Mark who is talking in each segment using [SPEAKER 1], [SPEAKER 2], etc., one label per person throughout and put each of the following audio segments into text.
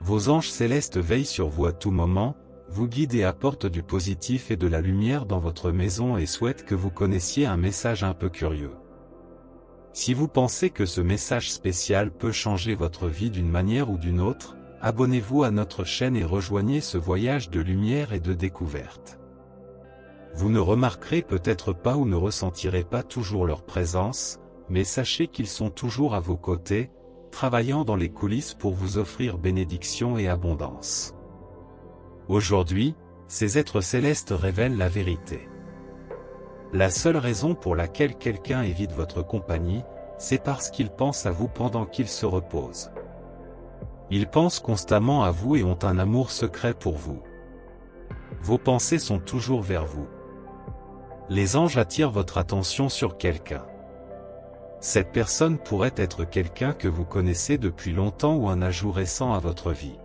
[SPEAKER 1] Vos anges célestes veillent sur vous à tout moment, vous guident et apportent du positif et de la lumière dans votre maison et souhaitent que vous connaissiez un message un peu curieux. Si vous pensez que ce message spécial peut changer votre vie d'une manière ou d'une autre, abonnez-vous à notre chaîne et rejoignez ce voyage de lumière et de découverte. Vous ne remarquerez peut-être pas ou ne ressentirez pas toujours leur présence, mais sachez qu'ils sont toujours à vos côtés, travaillant dans les coulisses pour vous offrir bénédiction et abondance. Aujourd'hui, ces êtres célestes révèlent la vérité. La seule raison pour laquelle quelqu'un évite votre compagnie, c'est parce qu'il pense à vous pendant qu'il se repose. Ils pensent constamment à vous et ont un amour secret pour vous. Vos pensées sont toujours vers vous. Les anges attirent votre attention sur quelqu'un. Cette personne pourrait être quelqu'un que vous connaissez depuis longtemps ou un ajout récent à votre vie.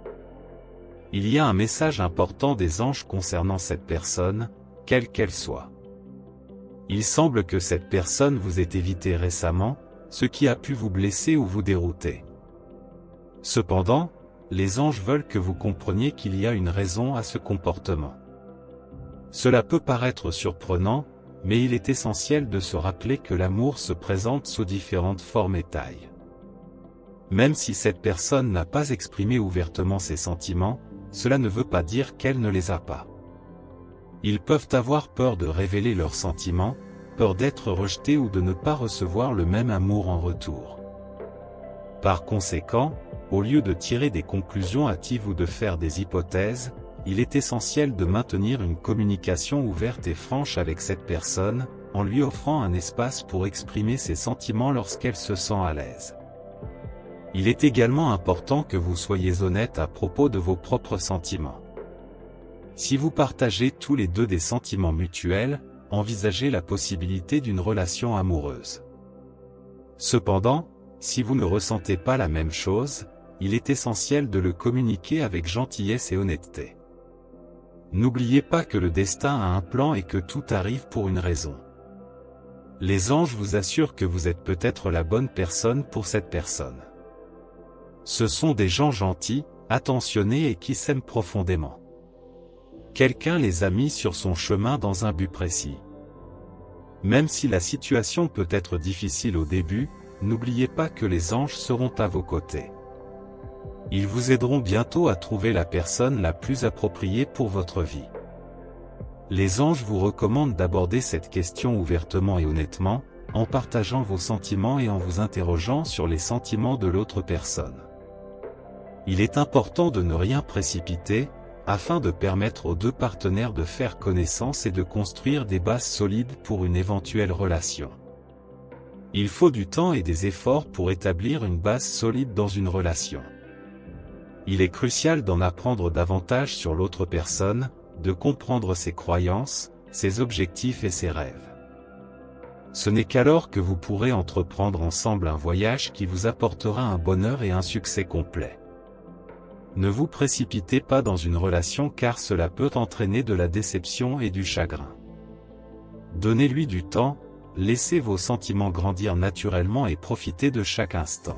[SPEAKER 1] Il y a un message important des anges concernant cette personne, quelle qu'elle soit. Il semble que cette personne vous ait évité récemment, ce qui a pu vous blesser ou vous dérouter. Cependant, les anges veulent que vous compreniez qu'il y a une raison à ce comportement. Cela peut paraître surprenant, mais il est essentiel de se rappeler que l'amour se présente sous différentes formes et tailles. Même si cette personne n'a pas exprimé ouvertement ses sentiments, cela ne veut pas dire qu'elle ne les a pas. Ils peuvent avoir peur de révéler leurs sentiments, peur d'être rejetés ou de ne pas recevoir le même amour en retour. Par conséquent, au lieu de tirer des conclusions hâtives ou de faire des hypothèses, il est essentiel de maintenir une communication ouverte et franche avec cette personne, en lui offrant un espace pour exprimer ses sentiments lorsqu'elle se sent à l'aise. Il est également important que vous soyez honnête à propos de vos propres sentiments. Si vous partagez tous les deux des sentiments mutuels, envisagez la possibilité d'une relation amoureuse. Cependant, si vous ne ressentez pas la même chose, il est essentiel de le communiquer avec gentillesse et honnêteté. N'oubliez pas que le destin a un plan et que tout arrive pour une raison. Les anges vous assurent que vous êtes peut-être la bonne personne pour cette personne. Ce sont des gens gentils, attentionnés et qui s'aiment profondément. Quelqu'un les a mis sur son chemin dans un but précis. Même si la situation peut être difficile au début, n'oubliez pas que les anges seront à vos côtés. Ils vous aideront bientôt à trouver la personne la plus appropriée pour votre vie. Les anges vous recommandent d'aborder cette question ouvertement et honnêtement, en partageant vos sentiments et en vous interrogeant sur les sentiments de l'autre personne. Il est important de ne rien précipiter, afin de permettre aux deux partenaires de faire connaissance et de construire des bases solides pour une éventuelle relation. Il faut du temps et des efforts pour établir une base solide dans une relation. Il est crucial d'en apprendre davantage sur l'autre personne, de comprendre ses croyances, ses objectifs et ses rêves. Ce n'est qu'alors que vous pourrez entreprendre ensemble un voyage qui vous apportera un bonheur et un succès complet. Ne vous précipitez pas dans une relation car cela peut entraîner de la déception et du chagrin. Donnez-lui du temps, laissez vos sentiments grandir naturellement et profitez de chaque instant.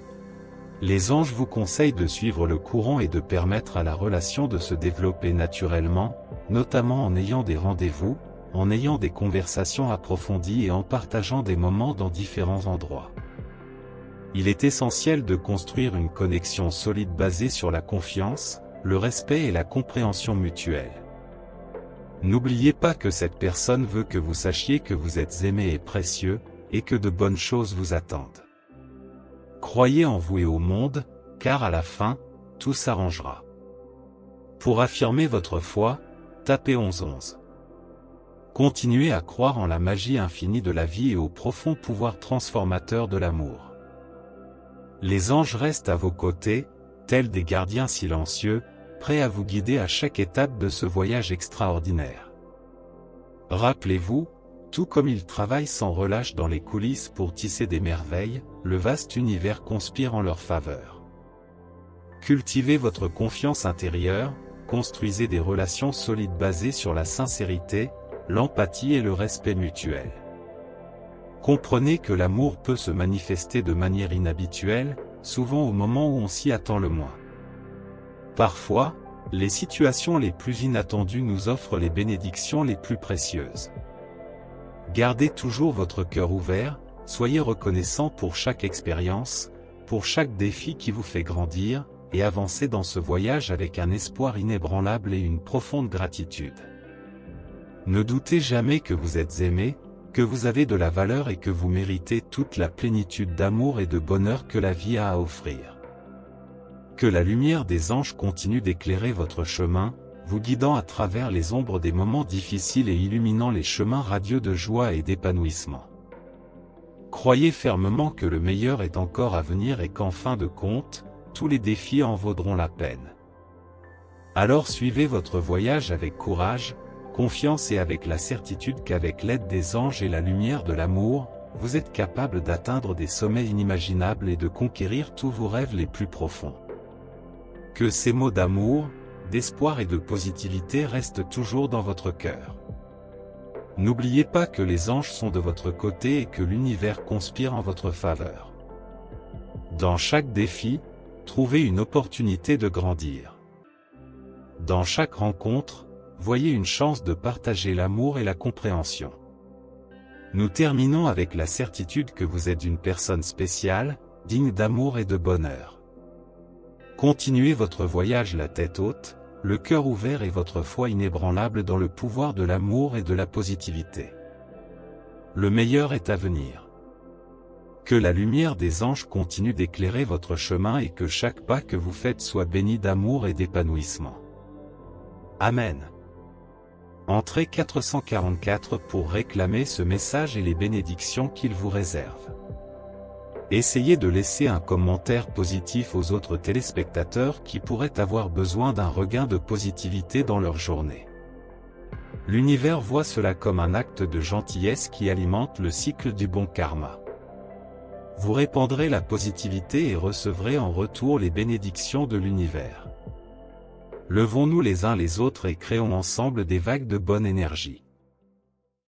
[SPEAKER 1] Les anges vous conseillent de suivre le courant et de permettre à la relation de se développer naturellement, notamment en ayant des rendez-vous, en ayant des conversations approfondies et en partageant des moments dans différents endroits. Il est essentiel de construire une connexion solide basée sur la confiance, le respect et la compréhension mutuelle. N'oubliez pas que cette personne veut que vous sachiez que vous êtes aimé et précieux, et que de bonnes choses vous attendent. Croyez en vous et au monde, car à la fin, tout s'arrangera. Pour affirmer votre foi, tapez 1111. Continuez à croire en la magie infinie de la vie et au profond pouvoir transformateur de l'amour. Les anges restent à vos côtés, tels des gardiens silencieux, prêts à vous guider à chaque étape de ce voyage extraordinaire. Rappelez-vous, tout comme ils travaillent sans relâche dans les coulisses pour tisser des merveilles, le vaste univers conspire en leur faveur. Cultivez votre confiance intérieure, construisez des relations solides basées sur la sincérité, l'empathie et le respect mutuel. Comprenez que l'amour peut se manifester de manière inhabituelle, souvent au moment où on s'y attend le moins. Parfois, les situations les plus inattendues nous offrent les bénédictions les plus précieuses. Gardez toujours votre cœur ouvert, soyez reconnaissant pour chaque expérience, pour chaque défi qui vous fait grandir, et avancez dans ce voyage avec un espoir inébranlable et une profonde gratitude. Ne doutez jamais que vous êtes aimé, que vous avez de la valeur et que vous méritez toute la plénitude d'amour et de bonheur que la vie a à offrir. Que la lumière des anges continue d'éclairer votre chemin, vous guidant à travers les ombres des moments difficiles et illuminant les chemins radieux de joie et d'épanouissement. Croyez fermement que le meilleur est encore à venir et qu'en fin de compte, tous les défis en vaudront la peine. Alors suivez votre voyage avec courage, confiance et avec la certitude qu'avec l'aide des anges et la lumière de l'amour, vous êtes capable d'atteindre des sommets inimaginables et de conquérir tous vos rêves les plus profonds. Que ces mots d'amour, d'espoir et de positivité restent toujours dans votre cœur. N'oubliez pas que les anges sont de votre côté et que l'univers conspire en votre faveur. Dans chaque défi, trouvez une opportunité de grandir. Dans chaque rencontre, voyez une chance de partager l'amour et la compréhension. Nous terminons avec la certitude que vous êtes une personne spéciale, digne d'amour et de bonheur. Continuez votre voyage la tête haute, le cœur ouvert et votre foi inébranlable dans le pouvoir de l'amour et de la positivité. Le meilleur est à venir. Que la lumière des anges continue d'éclairer votre chemin et que chaque pas que vous faites soit béni d'amour et d'épanouissement. Amen. Entrez 444 pour réclamer ce message et les bénédictions qu'il vous réserve. Essayez de laisser un commentaire positif aux autres téléspectateurs qui pourraient avoir besoin d'un regain de positivité dans leur journée. L'univers voit cela comme un acte de gentillesse qui alimente le cycle du bon karma. Vous répandrez la positivité et recevrez en retour les bénédictions de l'univers. Levons-nous les uns les autres et créons ensemble des vagues de bonne énergie.